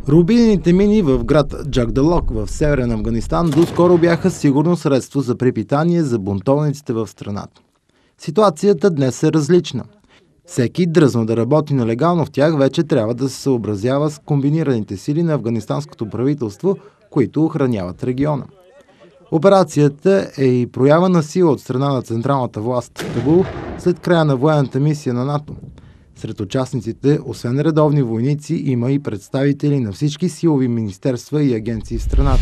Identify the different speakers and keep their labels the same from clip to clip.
Speaker 1: Рубинените мини в град Джагдалок в северен Афганистан доскоро бяха сигурно средство за препитание за бунтовниците в страната. Ситуацията днес е различна. Всеки дръзнал да работи нелегално в тях вече трябва да се съобразява с комбинираните сили на афганистанското правителство, които охраняват региона. Операцията е и проява на сила от страна на централната власт в Кабул след края на военната мисия на НАТО. Сред участниците, освен редовни войници, има и представители на всички силови министерства и агенции в страната.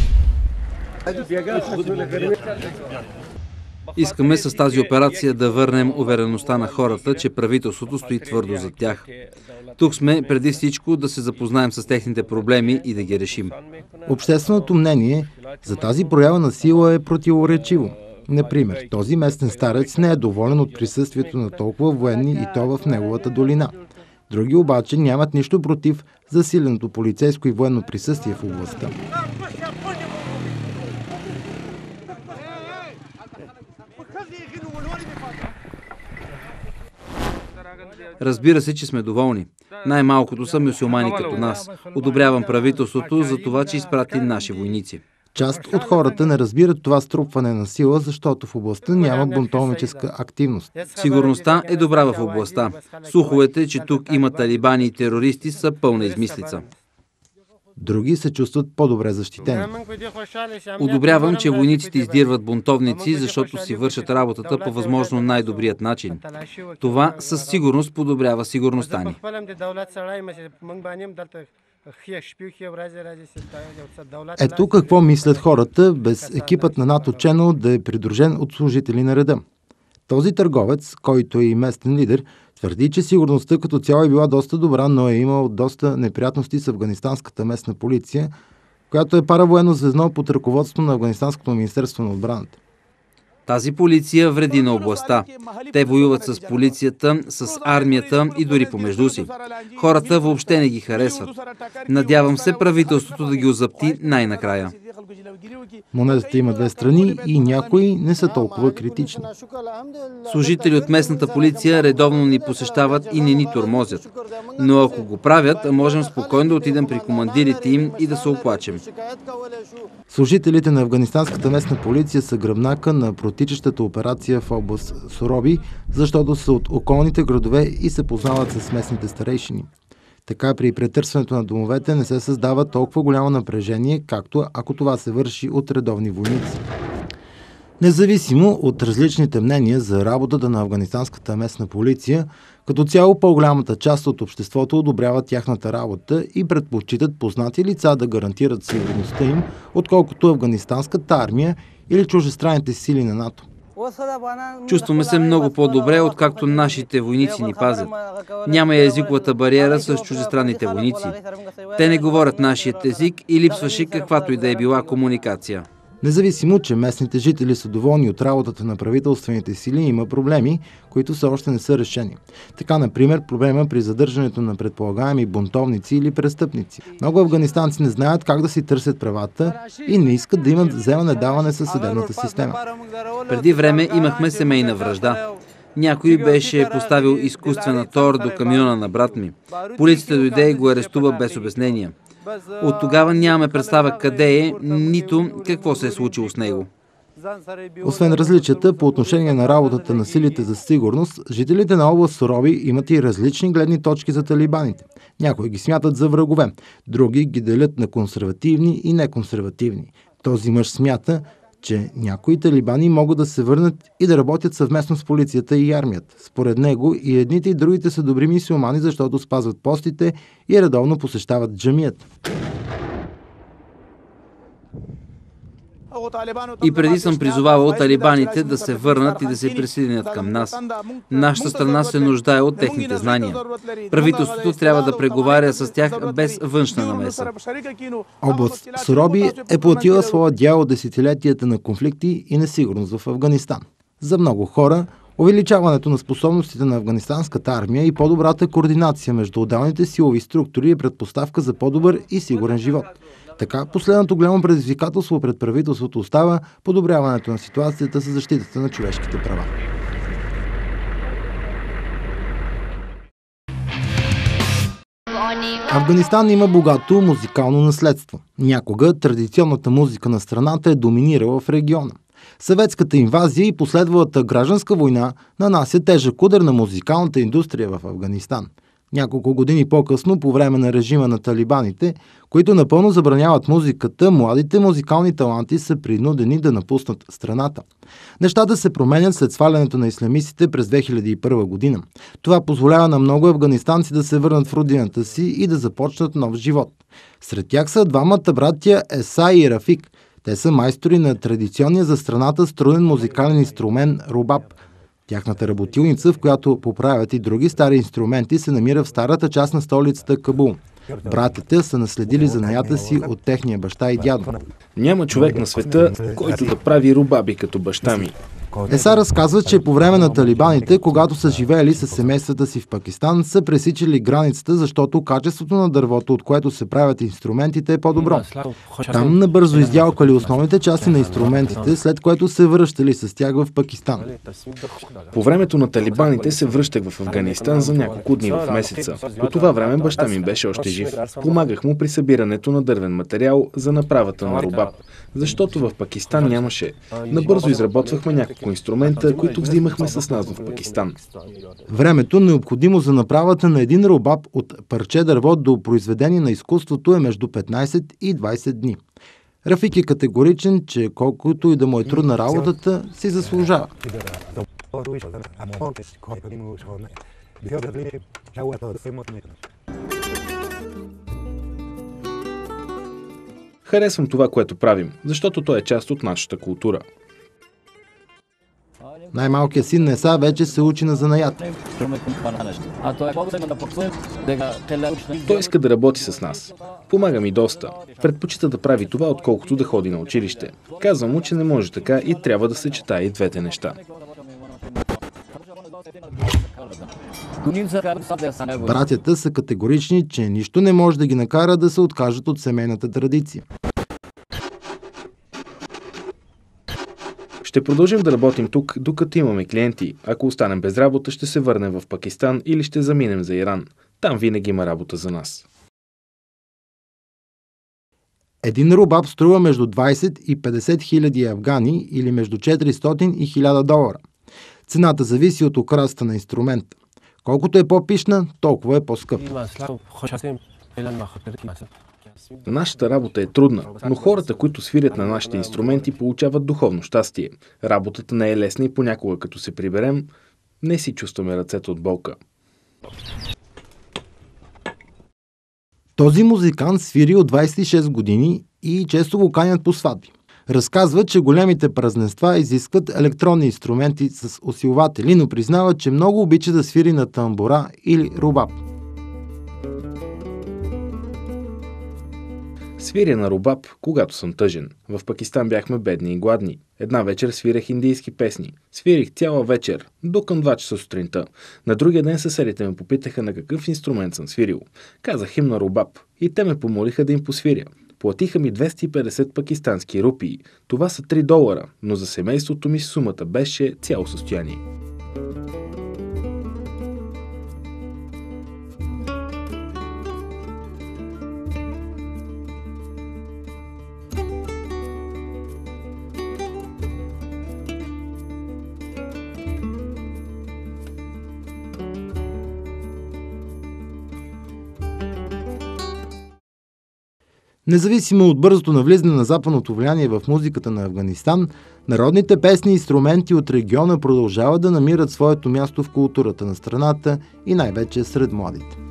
Speaker 2: Искаме с тази операция да върнем увереността на хората, че правителството стои твърдо за тях. Тук сме преди всичко да се запознаем с техните проблеми и да ги решим.
Speaker 1: Общественото мнение за тази проява на сила е противоречиво. Например, този местен старец не е доволен от присъствието на толкова военни и то в неговата долина. Други обаче нямат нищо против засиленото полицейско и военно присъствие в областта.
Speaker 2: Разбира се, че сме доволни. Най-малкото са мюсюлмани като нас. Одобрявам правителството за това, че изпрати наши войници.
Speaker 1: Част от хората не разбират това струпване на сила, защото в областта няма бунтовническа активност.
Speaker 2: Сигурността е добра в областта. Слуховете, че тук има талибани и терористи, са пълна измислица.
Speaker 1: Други се чувстват по-добре защитени.
Speaker 2: Одобрявам, че войниците издирват бунтовници, защото си вършат работата по възможно най-добрият начин. Това със сигурност подобрява сигурността ни.
Speaker 1: Ето какво мислят хората, без екипът на НАТО Channel да е придружен от служители на реда. Този търговец, който е и местен лидер, твърди, че сигурността като цяло е била доста добра, но е имал доста неприятности с афганистанската местна полиция, която е паравоенно звено под ръководство на Афганистанското министерство на отбраната.
Speaker 2: Тази полиция вреди на областта. Те воюват с полицията, с армията и дори помежду си. Хората въобще не ги харесват. Надявам се правителството да ги озапти най-накрая.
Speaker 1: Монетата има две страни и някои не са толкова критични.
Speaker 2: Служители от местната полиция редовно ни посещават и не ни тормозят. Но ако го правят, можем спокойно да отидем при командирите им и да се оплачем.
Speaker 1: Служителите на афганистанската местна полиция са гръбнака на протичащата операция в област Сороби, защото са от околните градове и се познават с местните старейшини. Така при претърсването на домовете не се създава толкова голямо напрежение, както ако това се върши от редовни войници. Независимо от различните мнения за работата на афганистанската местна полиция, като цяло по-голямата част от обществото одобряват тяхната работа и предпочитат познати лица да гарантират сигурността им, отколкото афганистанската армия или чуждестранните сили на НАТО.
Speaker 2: Чувстваме се много по-добре, откакто нашите войници ни пазят. Няма и езиковата бариера с чуждестранните войници. Те не говорят нашият език и липсваше каквато и да е била комуникация.
Speaker 1: Независимо, че местните жители са доволни от работата на правителствените сили, има проблеми, които все още не са решени. Така, например, проблема при задържането на предполагаеми бунтовници или престъпници. Много афганистанци не знаят как да си търсят правата и не искат да имат вземане-даване със съдебната система.
Speaker 2: Преди време имахме семейна вражда. Някой беше поставил изкуствена тор до камиона на брат ми. Полицията дойде и го арестува без обяснение. От тогава нямаме представа къде е, нито какво се е случило с него.
Speaker 1: Освен различията по отношение на работата на силите за сигурност, жителите на област Сороби имат и различни гледни точки за талибаните. Някои ги смятат за врагове, други ги делят на консервативни и неконсервативни. Този мъж смята, че някои талибани могат да се върнат и да работят съвместно с полицията и армията. Според него и едните и другите са добри мюсюлмани, защото спазват постите и редовно посещават джамията.
Speaker 2: И преди съм призовавал талибаните да се върнат и да се присъединят към нас. Нашата страна се нуждае от техните знания. Правителството трябва да преговаря с тях без външна намеса.
Speaker 1: Област Сороби е платила своя дял от десетилетията на конфликти и несигурност в Афганистан. За много хора, увеличаването на способностите на афганистанската армия и по-добрата координация между отделните силови структури е предпоставка за по-добър и сигурен живот. Така, последното голямо предизвикателство пред правителството остава подобряването на ситуацията с защитата на човешките права.
Speaker 3: Morning.
Speaker 1: Афганистан има богато музикално наследство. Някога традиционната музика на страната е доминирала в региона. Съветската инвазия и последвалата гражданска война нанася тежък удар на музикалната индустрия в Афганистан. Няколко години по-късно, по време на режима на талибаните, които напълно забраняват музиката, младите музикални таланти са принудени да напуснат страната. Нещата се променят след свалянето на ислямистите през 2001 година. Това позволява на много афганистанци да се върнат в родината си и да започнат нов живот. Сред тях са двамата братя Еса и Рафик. Те са майстори на традиционния за страната струнен музикален инструмент рубаб. Тяхната работилница, в която поправят и други стари инструменти, се намира в старата част на столицата Кабул. Братята са наследили занаята си от техния баща и дядо.
Speaker 3: Няма човек на света, който да прави рубаби като баща ми.
Speaker 1: Еса разказва, че по време на талибаните, когато са живеели с семействата си в Пакистан, са пресичали границата, защото качеството на дървото, от което се правят инструментите, е по-добро. Там набързо издялкали основните части на инструментите, след което се връщали с тях в Пакистан.
Speaker 3: По времето на талибаните се връщах в Афганистан за няколко дни в месеца. По това време баща ми беше още жив. Помагах му при събирането на дървен материал за направата на рубаб, защото в Пакистан нямаше. Набързо изработвахме няколко инструмента, които взимахме с нас в Пакистан.
Speaker 1: Времето, необходимо за направата на един рубаб от парче дърво до произведение на изкуството, е между 15 и 20 дни. Рафик е категоричен, че колкото и да му е трудна работата, си заслужава.
Speaker 3: Харесвам това, което правим, защото то е част от нашата култура.
Speaker 1: Най-малкият син Неса вече се учи на занаят.
Speaker 3: Той иска да работи с нас. Помага ми доста. Предпочита да прави това, отколкото да ходи на училище. Казвам му, че не може така и трябва да съчетае и двете неща.
Speaker 1: Братята са категорични, че нищо не може да ги накара да се откажат от семейната традиция.
Speaker 3: Ще продължим да работим тук, докато имаме клиенти. Ако останем без работа, ще се върнем в Пакистан или ще заминем за Иран. Там винаги има работа за нас.
Speaker 1: Един рубаб струва между 20 и 50 хиляди афгани или между 400 и 1000 долара. Цената зависи от окрасата на инструмента. Колкото е по-пишна, толкова е по-скъп.
Speaker 3: Нашата работа е трудна, но хората, които свирят на нашите инструменти, получават духовно щастие. Работата не е лесна и понякога, като се приберем, не си чувстваме ръцете от болка.
Speaker 1: Този музикант свири от 26 години и често го канят по сватби. Разказва, че големите празненства изискват електронни инструменти с усилватели, но признава, че много обича да свири на тамбура или рубаб.
Speaker 3: Свиря на рубаб, когато съм тъжен. В Пакистан бяхме бедни и гладни. Една вечер свирях индийски песни. Свирих цяла вечер, до към 2 часа сутринта. На другия ден съседите ме попитаха на какъв инструмент съм свирил. Казах им на рубаб и те ме помолиха да им посвиря. Платиха ми 250 пакистански рупии. Това са 3 долара, но за семейството ми сумата беше цяло състояние.
Speaker 1: Независимо от бързото навлизане на западното влияние в музиката на Афганистан, народните песни и инструменти от региона продължават да намират своето място в културата на страната и най-вече сред младите.